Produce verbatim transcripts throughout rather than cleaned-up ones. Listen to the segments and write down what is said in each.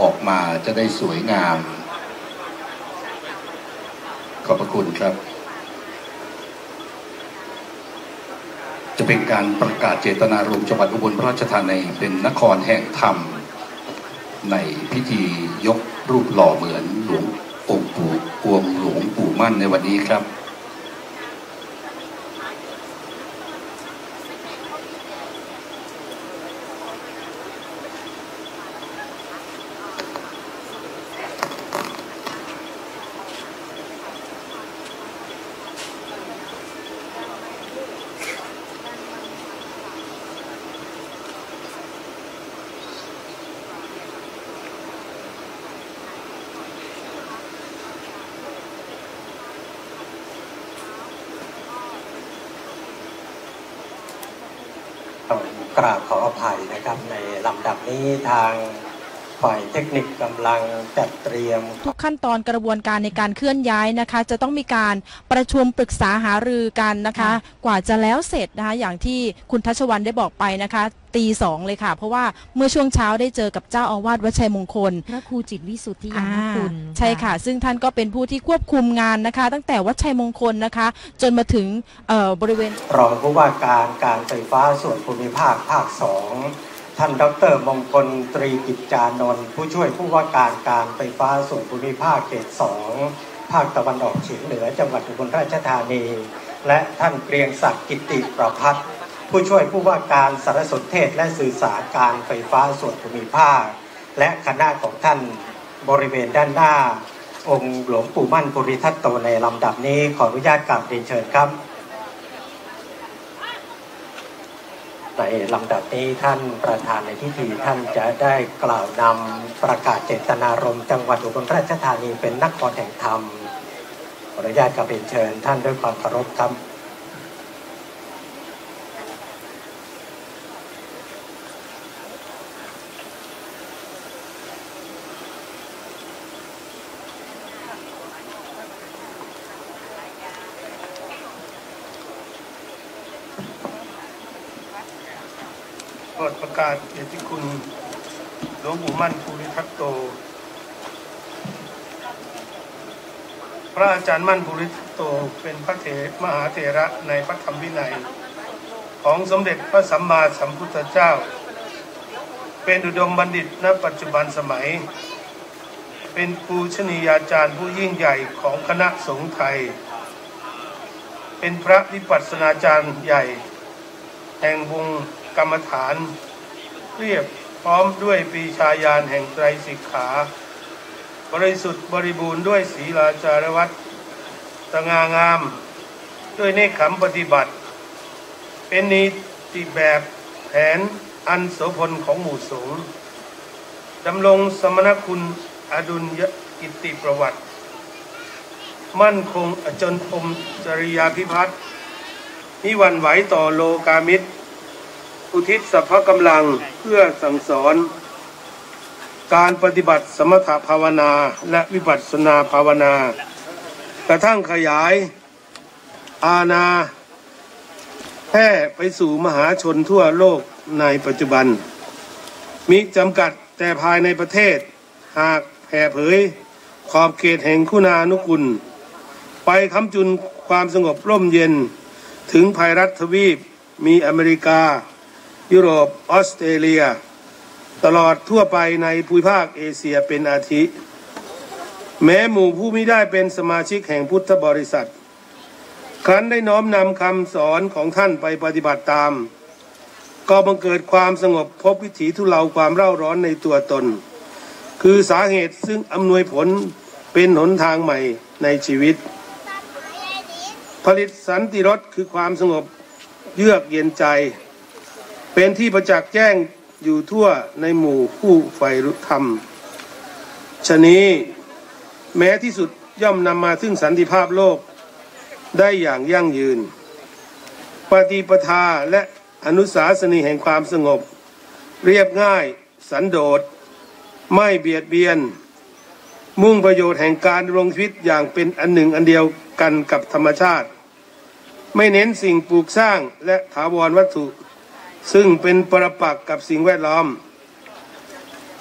ออกมาจะได้สวยงามขอบพระคุณครับจะเป็นการประกาศเจตนารมณ์จังหวัดอุบลราชธานีเป็นนครแห่งธรรมในพิธียกรูปหล่อเหมือนหลวงองค์ปู่กวงหลวงปู่มั่นในวันนี้ครับกราบขออภัยนะครับในลำดับนี้ทางฝ่ายเทคนิคกำลังจัดเตรียมทุกขั้นตอนกระบวนการในการเคลื่อนย้ายนะคะจะต้องมีการประชุมปรึกษาหารือกันนะคะกว่าจะแล้วเสร็จนะคะอย่างที่คุณทัชวรรณได้บอกไปนะคะตีสองเลยค่ะเพราะว่าเมื่อช่วงเช้าได้เจอกับเจ้าอาวาสวัดชัยมงคลพระครูจิตวิสุทธิยานคุณใช่ค่ะซึ่งท่านก็เป็นผู้ที่ควบคุมงานนะคะตั้งแต่วัดชัยมงคลนะคะจนมาถึงบริเวณรองผู้ว่าการการไฟฟ้าส่วนภูมิภาคภาคสองท่านดร.มงคลตรีกิจจานนท์ผู้ช่วยผู้ว่าการการไฟฟ้าส่วนภูมิภาคเขตสองภาคตะวันออกเฉียงเหนือจังหวัดอุบลราชธานีและท่านเกรียงศักดิ์กิติประภัตผู้ช่วยผู้ว่าการสารสนเทศและสื่อสารการไฟฟ้าส่วนภูมิภาคและคณะของท่านบริเวณด้านหน้าองค์หลวงปู่มั่นภูริทัตโตในลำดับนี้ขออนุญาตกราบเรียนเชิญครับในลำดับนี้ท่านประธานในพิธีท่านจะได้กล่าวนำประกาศเจตนารมณ์จังหวัดอุบลราชธานีเป็นนครแห่งธรรมขออนุญาตกราบเรียนเชิญท่านด้วยความเคารพครับประกาศเกียรติคุณหลวงปู่มั่นภูริทัตโตพระอาจารย์มั่นภูริทัตโตเป็นพระเถรมหาเถระในพระธรรมวินัยของสมเด็จพระสัมมาสัมพุทธเจ้าเป็นอุดมบัณฑิตณปัจจุบันสมัยเป็นปูชนียาจารย์ผู้ยิ่งใหญ่ของคณะสงฆ์ไทยเป็นพระวิปัสสนาจารย์ใหญ่แห่งวงกรรมฐานเรียบพร้อมด้วยปรีชาญาณแห่งไตรสิกขาบริสุทธิ์บริบูรณ์ด้วยศีลาจารวัตรสง่างามด้วยเนกขัมปฏิบัติเป็นนิติแบบแผนอันโสภณของหมู่สงฆ์ดำรงสมณคุณอดุลยกิตติประวัติมั่นคงอจนพรมจริยาภิพัฒน์มิหวั่นไหวต่อโลกามิตรอุทิศสรรพกำลังเพื่อสั่งสอนการปฏิบัติสมถภาวนาและวิปัสสนาภาวนากระทั่งขยายอาณาแพร่ไปสู่มหาชนทั่วโลกในปัจจุบันมิจำกัดแต่ภายในประเทศหากแผ่เผยขอบเขตแห่งคุณานุกุลไปค้ำจุนความสงบร่มเย็นถึงภัยรัฐทวีปมีอเมริกายุโรปออสเตรเลียตลอดทั่วไปในภูมิภาคเอเชียเป็นอาทิแม้หมู่ผู้มิได้เป็นสมาชิกแห่งพุทธบริษัทครั้นได้น้อมนำคำสอนของท่านไปปฏิบัติตามก็บังเกิดความสงบพบวิถีทุเลาความเร่าร้อนในตัวตนคือสาเหตุซึ่งอำนวยผลเป็นหนทางใหม่ในชีวิตผลิตสันติรสคือความสงบเยือกเย็นใจเป็นที่ประจักษ์แจ้งอยู่ทั่วในหมู่ผู้ใฝ่ธรรมฉะนี้แม้ที่สุดย่อมนำมาซึ่งสันติภาพโลกได้อย่างยั่งยืนปฏิปทาและอนุสาสนีแห่งความสงบเรียบง่ายสันโดษไม่เบียดเบียนมุ่งประโยชน์แห่งการดำรงชีวิตอย่างเป็นอันหนึ่งอันเดียวกันกับธรรมชาติไม่เน้นสิ่งปลูกสร้างและถาวรวัตถุซึ่งเป็นปรปักษ์กับสิ่งแวดล้อม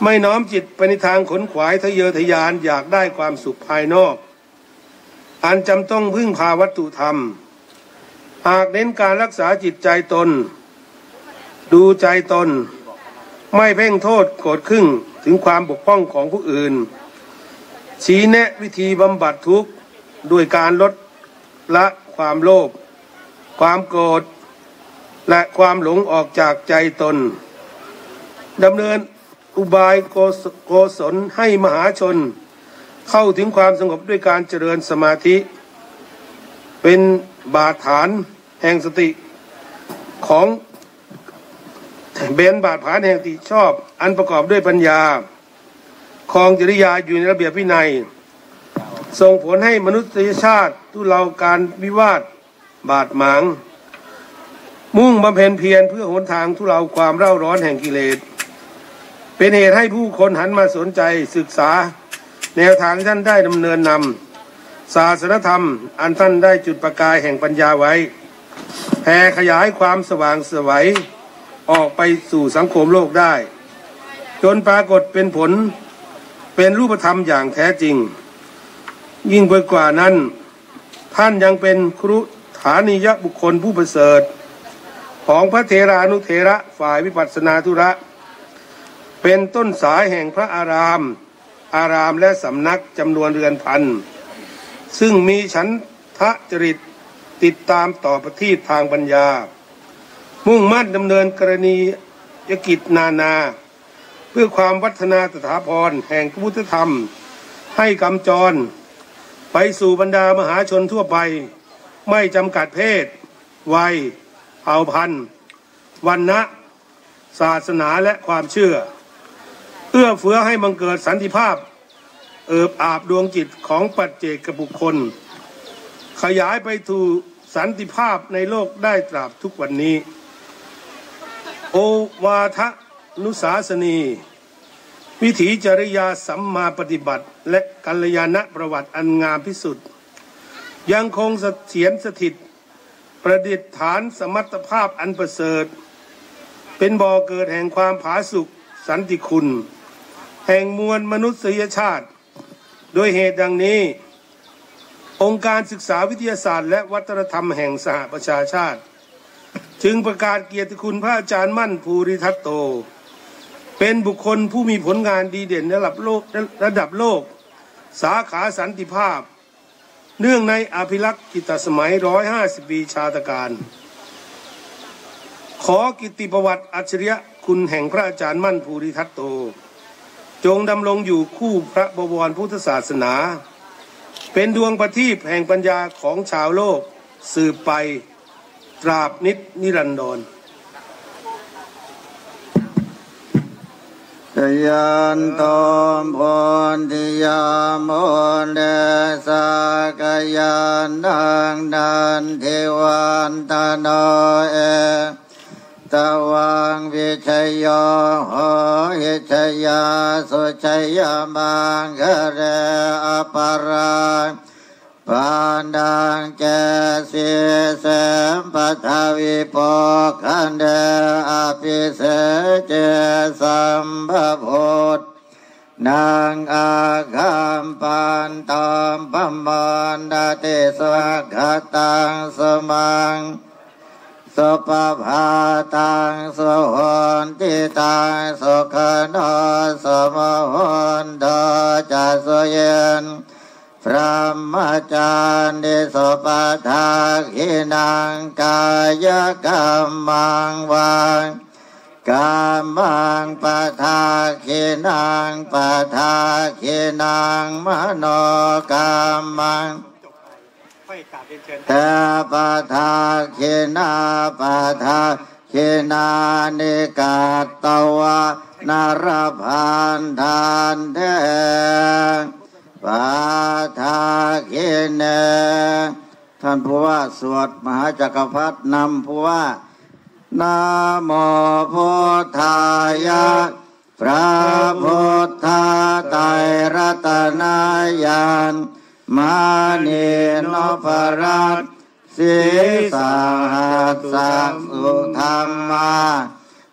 ไม่น้อมจิตไปในทางขนขวายทะเยอทะยานอยากได้ความสุขภายนอกอันจำต้องพึ่งพาวัตถุธรรมหากเน้นการรักษาจิตใจตนดูใจตนไม่เพ่งโทษโกรธขึ้นถึงความบกพร่องของผู้อื่นชี้แนะวิธีบำบัดทุกข์ด้วยการลดละความโลภความโกรธและความหลงออกจากใจตนดำเนินอุบายโกศลให้มหาชนเข้าถึงความสงบด้วยการเจริญสมาธิเป็นบาดฐานแห่งสติของเบนบาดฐานแห่งสติชอบอันประกอบด้วยปัญญาครองจริยาอยู่ในระเบียบวินัยส่งผลให้มนุษยชาติทุเลาการวิวาทบาดหมางมุ่งบำเพ็ญเพียรเพื่อหนทางทุเลาความเร่าร้อนแห่งกิเลสเป็นเหตุให้ผู้คนหันมาสนใจศึกษาแนวทางที่ท่านได้ดำเนินนำศาสนธรรมอันท่านได้จุดประกายแห่งปัญญาไว้แผ่ขยายความสว่างไสวออกไปสู่สังคมโลกได้จนปรากฏเป็นผลเป็นรูปธรรมอย่างแท้จริงยิ่งไปกว่านั้นท่านยังเป็นครุฐานิยบุคคลผู้ประเสริฐของพระเถรานุเถระฝ่ายวิปัสสนาธุระเป็นต้นสายแห่งพระอารามอารามและสำนักจำนวนเรือนพันซึ่งมีฉันทะจริตติดตามต่อประทีปทางปัญญามุ่งมั่นดำเนินกรณียกิจนานาเพื่อความวัฒนาสถาพรแห่งพุทธธรรมให้กำจรไปสู่บรรดามหาชนทั่วไปไม่จำกัดเพศวัยเผ่าพันธุ์วรรณะศาสนาและความเชื่อเอื้อเฟื้อให้บังเกิดสันติภาพเอิบอาบดวงจิตของปัจเจกบุคคลขยายไปสู่สันติภาพในโลกได้ตราบทุกวันนี้โอวาทนุสาสนีวิถีจริยาสัมมาปฏิบัติและกัลยาณประวัติอันงามพิสุทธิ์ยังคงเสถียรสถิตประดิษฐานสมรรถภาพอันประเสริฐเป็นบ่อเกิดแห่งความผาสุกสันติคุณแห่งมวลมนุษยชาติโดยเหตุดังนี้องค์การศึกษาวิทยาศาสตร์และวัฒนธรรมแห่งสหประชาชาติจึงประกาศเกียรติคุณพระอาจารย์มั่นภูริทัตโตเป็นบุคคลผู้มีผลงานดีเด่นระดับโลกระดับโลกสาขาสันติภาพเนื่องในอภิลักษ์กิตติสมัยหนึ่งร้อยห้าสิบปีชาตการขอกิตติประวัติอัจฉริยะคุณแห่งพระอาจารย์มั่นภูริทัตโตจงดำรงอยู่คู่พระบวรพุทธศาสนาเป็นดวงประทีปแห่งปัญญาของชาวโลกสืบไปตราบนิจนิรันดรทยันตมพรทิยามนเดสากยันดังดันเทวันตาโนเอตวังวิชัยโยโหหิชัยยาสุชัยยามังคะเรอปาราปานดังแกสีเสมปัทวิปคันเดอภิเสเจสัมภพุทธนางอาคัมปันตอมปัมมันดาติสวัคตังสมังสุปภาตังสุหนติตังสุขโนสมหนโตจัสเยนพระมจารย์สุปทาขินังกายกรรมังวังกามังปะทาขินังปะทาขินังมโนกรรมังตาปะทาขินาปะทาขินานิกาตวะนารพันธานเดปาทาคิเนท่านผู้ว่าสวดมหาจักรพรรดินำผู้ว่านะโมพุทธายะพระพุทธไตรรัตนญาณมานีโนภรัตสีสหัสสุธรรมา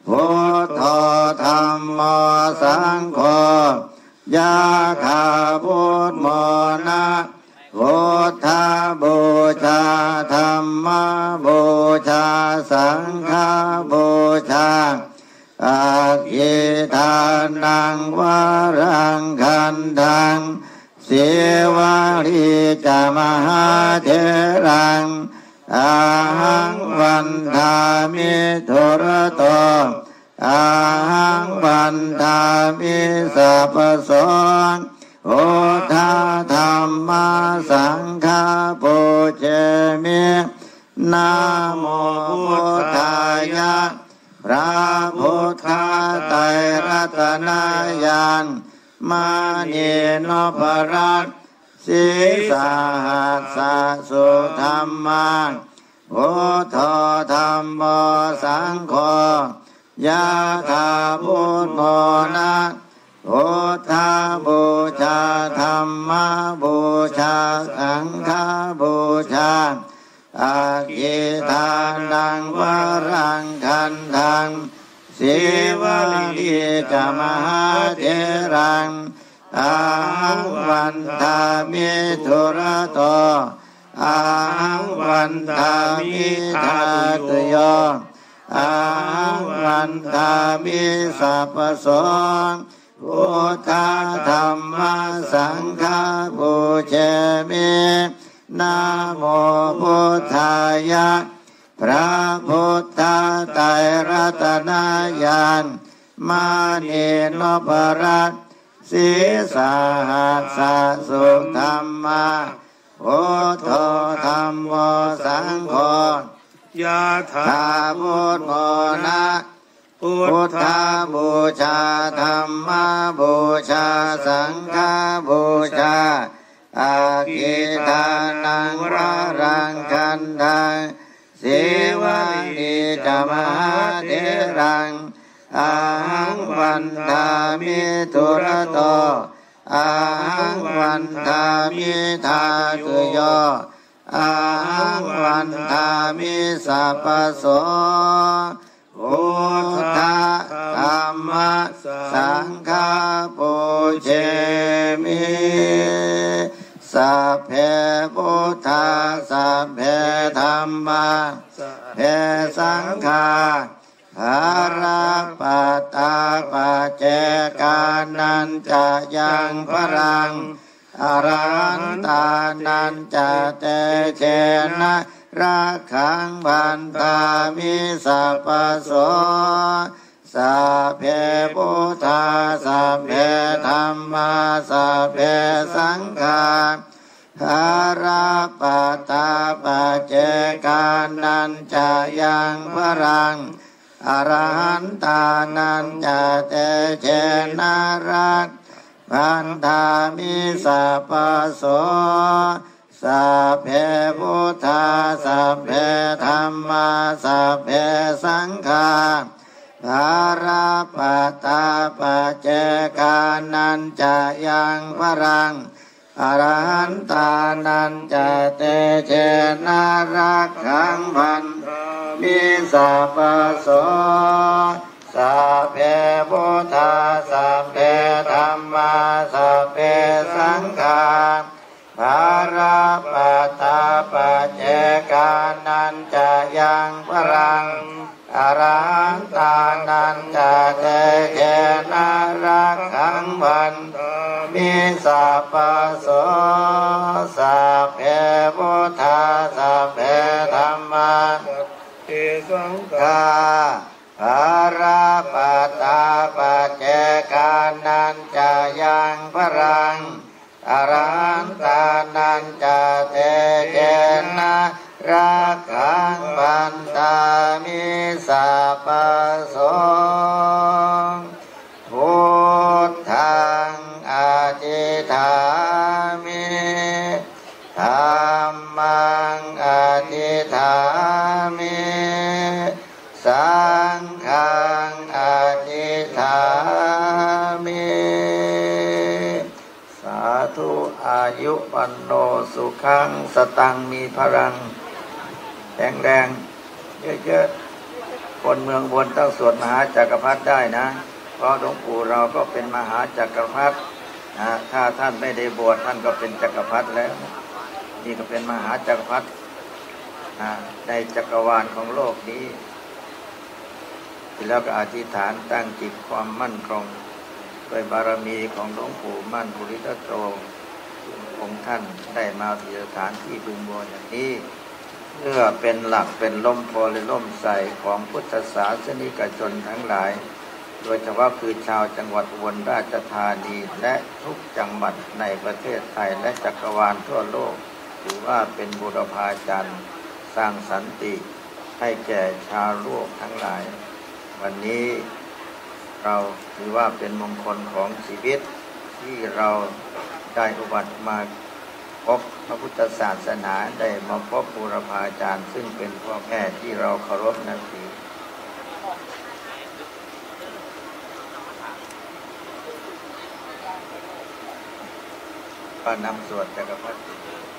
พุทโธธัมโมสังโฆยะถาพุทโมนะพุทธบูชาธัมมบูชาสังฆบูชาอาคิทานังวารังคันทังเสวาริจามหาเถรังอาหังวันทามิทุระโตอาหังวันทามิสัพพโสโอทาธัมมาสังฆาปูเจมินะโมพุทธายะพระพุทธไตรรัตนญาณมานีโนภรัตสีสาหัสสะสุธัมมังพุทโธธัมโมสังโฆยะถาพุทโมนะพุทธบูชาธัมมบูชาสังฆบูชาอาคิทานังวารังคันทังเสวาลิจามหาเถรังอาหังวันทามิทุระโตอาหังวันทามิทาตุโยอาหังวันทามิสัพพโสพุทธธัมมาสังฆาปูเชมินะโมพุทธายะพระพุทธไตรรัตนญาณมานีโนภรัตสีสาหัสสะสุธัมมาพุทโธธัมโมสังโฆยะถาพุทโมนะพุทธบูชาธัมมบูชาสังฆบูชาอาคิทานังวารังคันทังเสวานิจามหาเถรังอาหังวันทามิทุระโตอาหังวันทามิทาตุโยอาหังวันทามิสัพพโสพุทธธัมมสังฆาปูเชมิสัพเพพุทธาสัพเพธัมมาสัพเพสังฆาอาราปตาปัจเจกานันจะยังพรังอรหันตานันจะเตเชนะรักขังพันธามิสัพพโสสัพเพพุทธาสัพเพธัมมาสัพเพสังฆาอาราปตาปัจเจกานันจะยังพรังอรหันตานันจะเตเชนะรักพันธามิสัพพโสสัพเพพุทธาสัพเพธัมมาสัพเพสังฆาอาราปตาปัจเจกานันจะยังพรังอรหันตานันจะเตเชนะรักขังพันมิสัพพโสสัพเพพุทธาสัพเพธัมมาสัพเพสังฆาอาราปตาปัจเจกานันจะยังพรังอรหันตานันจะเตเชนะรักขังพันมิสัพพโสสัพเพพุทธาสัพเพธัมมาเอสังฆาอาราปตาปัจเจกานันจะยังพรังอรหันตานันจะเตเชนะรักขังพันธามิสัพพโสพุทธังอธิฐามิธัมมังอธิฐามิสังฆังอธิฐามิสาธุอายุวันโนสุขังสตังมีพลังแข็งแรงเยอะๆโกคนเมืองบนต้องสวดมหาจักรพรรดิได้นะเพราะหลวงปู่เราก็เป็นมหาจักรพรรดินะถ้าท่านไม่ได้บวชท่านก็เป็นจักรพรรดิแล้วนี่ก็เป็นมหาจักรพรรดิในจักรวาลของโลกนี้แล้วก็อธิษฐานตั้งจิตความมั่นคงด้วยบารมีของหลวงปู่มั่นภูริทัตโตองค์ท่านได้มาที่สถานที่บึงบัวอย่างนี้เพื่อเป็นหลักเป็นล่มโพลิล่มใสของพุทธศาสนิกชนทั้งหลายโดยเฉพาะคือชาวจังหวัดอุบลราชธานีและทุกจังหวัดในประเทศไทยและจักรวาลทั่วโลกถือว่าเป็นบูรพาจารย์สร้างสันติให้แก่ชาวโลกทั้งหลายวันนี้เราถือว่าเป็นมงคลของชีวิตที่เราได้อุบัติมาพบพระพุทธศาสนาได้มาพบบูรพาจารย์ซึ่งเป็นพ่อแม่ที่เราเคารพนับถือป้านำสวดจักรพรรดิ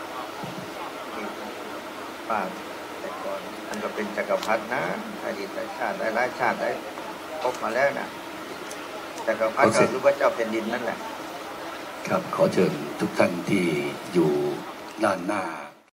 ป้าแต่ก่อนท่านก็เป็นจักรพรรดินะอดีตชาติหลายชาติได้พบมาแล้วนะจักรพรรดิก็คือพระเจ้าแผ่นดินนั่นแหละครับขอเชิญทุกท่านที่อยู่ด้านหน้า